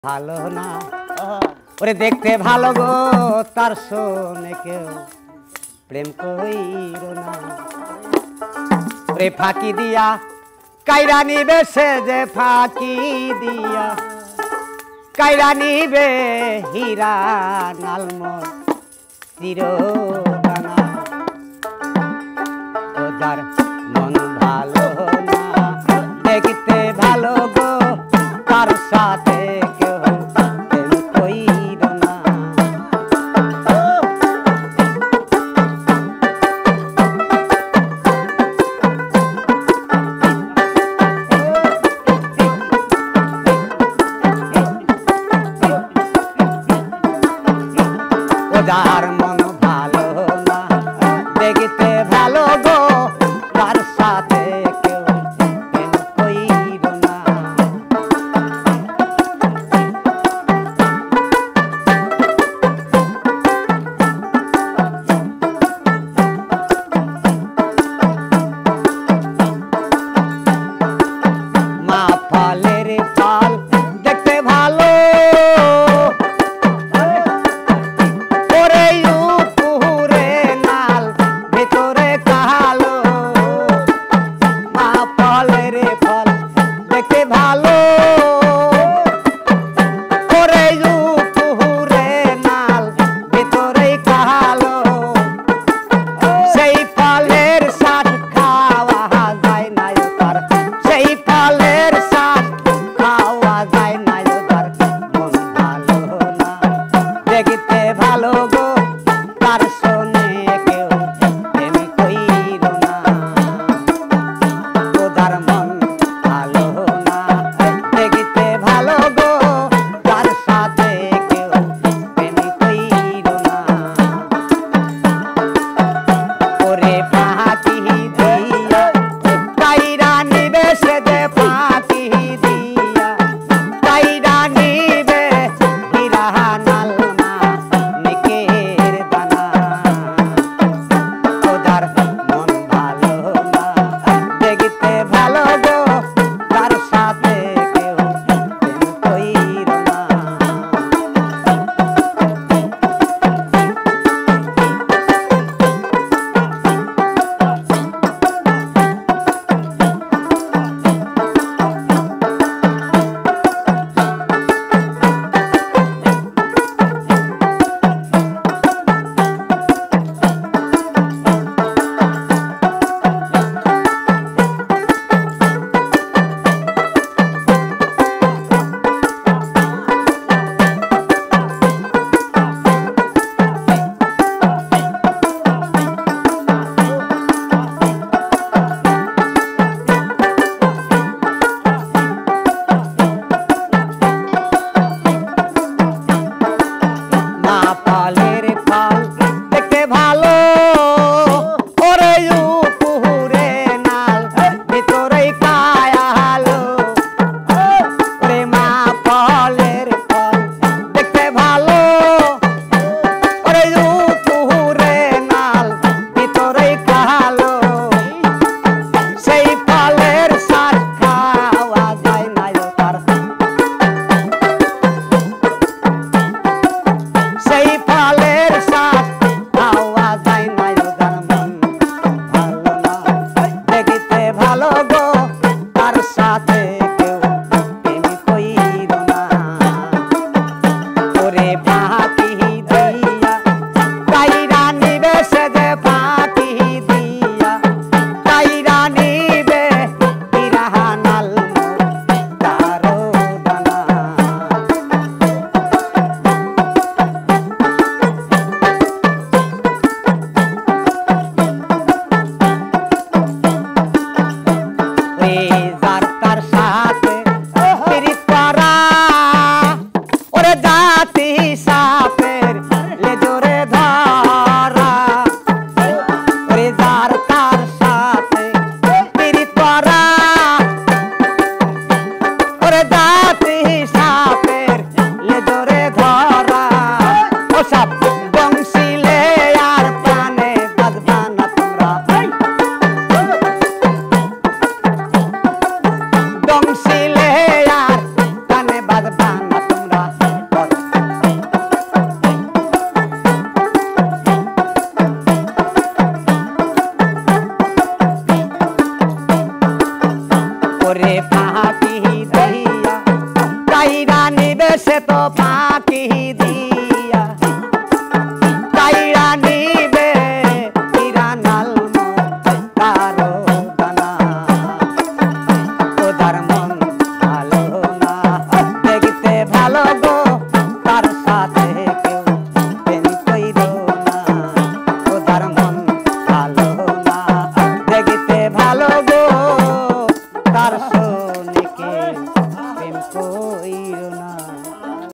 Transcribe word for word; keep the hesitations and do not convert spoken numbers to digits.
ভালো না ওরে দেখতে ভালো গো তার শোনে কেউ প্রেম কইরো না ওরে ফাঁকি দিয়া কাইরা নিবে সে যে ফাঁকি দিয়া কাইরা নিবে হীরা নালমর চিরদানা ও যার মন ভালো না দেখতে ভালো গো তার সাথে যার মন ভালো না দেখতে ভালো গো তার সাথে কেউ প্রেম কইরো না মা ফলের ফল দেখতে ভালো ওরে ফাঁকি দিয়া কাইরা নিবে সে তো ফাঁকি